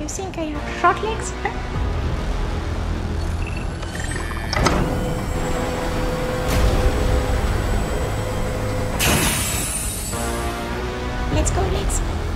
you think I have short legs? Let's go, legs.